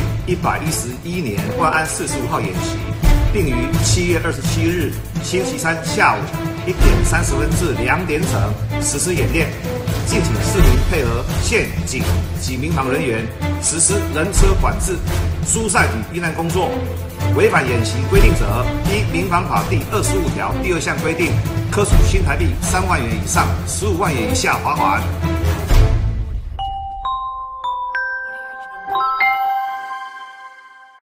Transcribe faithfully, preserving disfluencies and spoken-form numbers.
一百一十一年万安四十五号演习，并于七月二十七日星期三下午一点三十分至两点整实施演练。敬请市民配合县警及民防人员实施人车管制、疏散与避难工作。违反演习规定者，依民防法第二十五条第二项规定，科处新台币三万元以上十五万元以下罚款。